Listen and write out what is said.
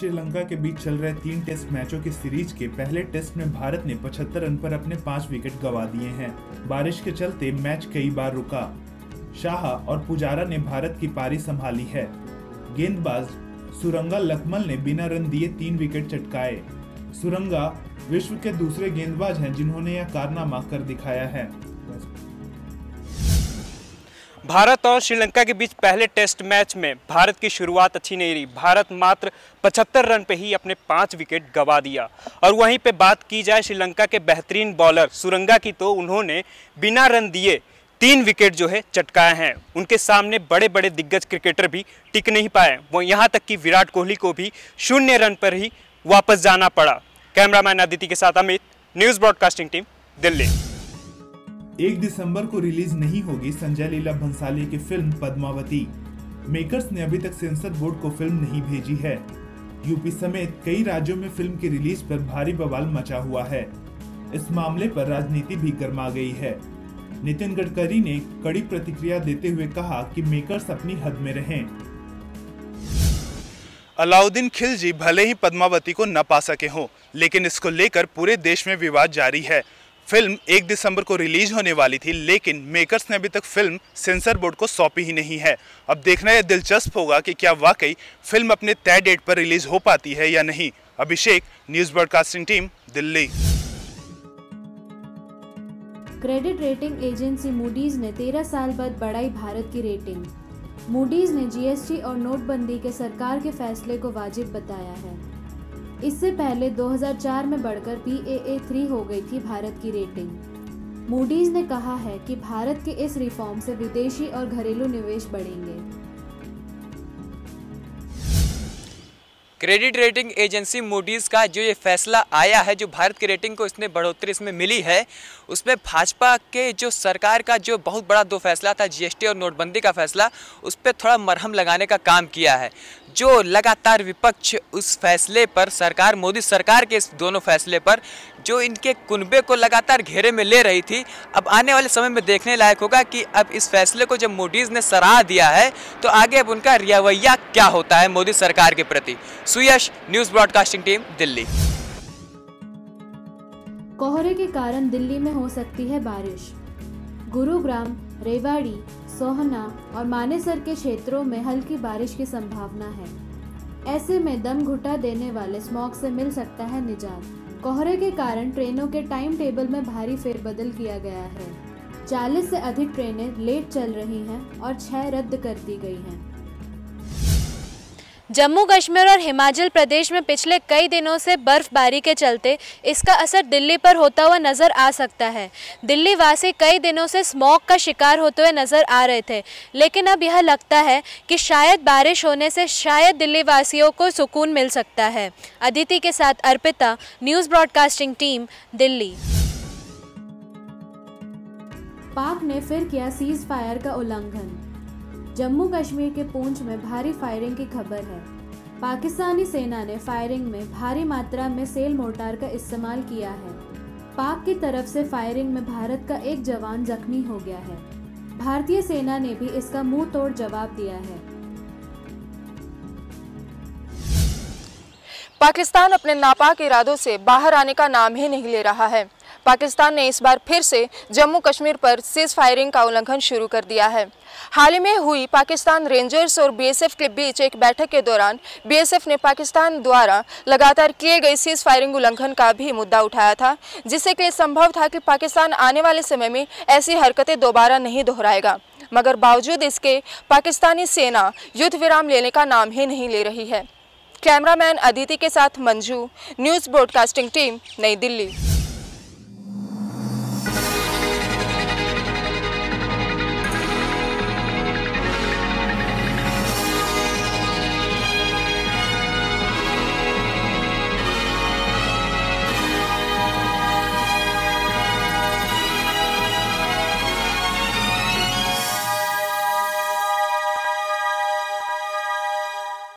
श्रीलंका के बीच चल रहे 3 टेस्ट मैचों की सीरीज के पहले टेस्ट में भारत ने 75 रन पर अपने 5 विकेट गंवा दिए हैं। बारिश के चलते मैच कई बार रुका। शाह और पुजारा ने भारत की पारी संभाली है। गेंदबाज सुरंगा लकमल ने बिना रन दिए 3 विकेट चटकाए। सुरंगा विश्व के दूसरे गेंदबाज हैं जिन्होंने यह कारनामा कर दिखाया है। भारत और श्रीलंका के बीच पहले टेस्ट मैच में भारत की शुरुआत अच्छी नहीं रही। भारत मात्र 75 रन पे ही अपने 5 विकेट गंवा दिया। और वहीं पे बात की जाए श्रीलंका के बेहतरीन बॉलर सुरंगा की, तो उन्होंने बिना रन दिए 3 विकेट जो है चटकाए हैं। उनके सामने बड़े बड़े दिग्गज क्रिकेटर भी टिक नहीं पाए। वो यहाँ तक कि विराट कोहली को भी 0 रन पर ही वापस जाना पड़ा। कैमरामैन अदिति के साथ Amit, news broadcasting team, Delhi. 1 दिसंबर को रिलीज नहीं होगी संजय लीला भंसाली की फिल्म पद्मावती। मेकर्स ने अभी तक सेंसर बोर्ड को फिल्म नहीं भेजी है। यूपी समेत कई राज्यों में फिल्म की रिलीज पर भारी बवाल मचा हुआ है। इस मामले पर राजनीति भी गर्मा गई है। नितिन गडकरी ने कड़ी प्रतिक्रिया देते हुए कहा कि मेकर्स अपनी हद में रहें। अलाउद्दीन खिलजी भले ही पद्मावती को न पा सके हों, लेकिन इसको लेकर पूरे देश में विवाद जारी है। फिल्म 1 दिसंबर को रिलीज होने वाली थी, लेकिन मेकर्स ने अभी तक फिल्म सेंसर बोर्ड को सौंपी ही नहीं है। अब देखना यह दिलचस्प होगा कि क्या वाकई फिल्म अपने तय डेट पर रिलीज हो पाती है या नहीं। Abhishek, news broadcasting team, Delhi. Credit rating agency Moody's ने 13 साल बाद बढ़ाई भारत की रेटिंग। मूडीज ने जीएसटी और नोटबंदी के सरकार के फैसले को वाजिब बताया है। इससे पहले 2004 में बढ़कर Baa3 हो गई थी भारत की रेटिंग। मूडीज ने कहा है कि भारत के इस रिफॉर्म से विदेशी और घरेलू निवेश बढ़ेंगे। क्रेडिट रेटिंग एजेंसी मूडीज़ का जो ये फैसला आया है, जो भारत की रेटिंग को इसमें बढ़ोतरी इसमें मिली है, उसमें भाजपा के जो सरकार का जो बहुत बड़ा 2 फैसला था, जीएसटी और नोटबंदी का फैसला, उस पर थोड़ा मरहम लगाने का काम किया है। जो लगातार विपक्ष उस फैसले पर, सरकार, मोदी सरकार के इस दोनों फैसले पर जो इनके कुनबे को लगातार घेरे में ले रही थी, अब आने वाले समय में देखने लायक होगा कि अब इस फैसले को जब मूडीज़ ने सराह दिया है तो आगे अब उनका रवैया क्या होता है मोदी सरकार के प्रति। Suyash, news broadcasting team, Delhi. कोहरे के कारण दिल्ली में हो सकती है बारिश। गुरुग्राम, रेवाड़ी, सोहना और मानेसर के क्षेत्रों में हल्की बारिश की संभावना है। ऐसे में दम घुटा देने वाले स्मॉग से मिल सकता है निजात। कोहरे के कारण ट्रेनों के टाइम टेबल में भारी फेरबदल किया गया है। 40 से अधिक ट्रेनें लेट चल रही हैं और 6 रद्द कर दी गई हैं। जम्मू कश्मीर और हिमाचल प्रदेश में पिछले कई दिनों से बर्फबारी के चलते इसका असर दिल्ली पर होता हुआ नजर आ सकता है। दिल्ली वासी कई दिनों से स्मॉग का शिकार होते हुए नजर आ रहे थे, लेकिन अब यह लगता है कि शायद बारिश होने से शायद दिल्ली वासियों को सुकून मिल सकता है। अदिति के साथ Arpita, news broadcasting team, Delhi. Pak ने फिर किया सीज फायर का उल्लंघन। जम्मू कश्मीर के पूंछ में भारी फायरिंग की खबर है। पाकिस्तानी सेना ने फायरिंग में भारी मात्रा में सेल मोर्टार का इस्तेमाल किया है। पाक की तरफ से फायरिंग में भारत का एक जवान जख्मी हो गया है। भारतीय सेना ने भी इसका मुंह तोड़ जवाब दिया है। पाकिस्तान अपने नापाक इरादों से बाहर आने का नाम ही नहीं ले रहा है। पाकिस्तान ने इस बार फिर से जम्मू कश्मीर पर सीज फायरिंग का उल्लंघन शुरू कर दिया है। हाल ही में हुई पाकिस्तान रेंजर्स और बीएसएफ के बीच एक बैठक के दौरान बीएसएफ ने पाकिस्तान द्वारा लगातार किए गए सीज फायरिंग उल्लंघन का भी मुद्दा उठाया था, जिससे कि संभव था कि पाकिस्तान आने वाले समय में ऐसी हरकतें दोबारा नहीं दोहराएगा। मगर बावजूद इसके पाकिस्तानी सेना युद्ध विराम लेने का नाम ही नहीं ले रही है। कैमरामैन अदिति के साथ मंजू, न्यूज़ ब्रॉडकास्टिंग टीम, नई दिल्ली।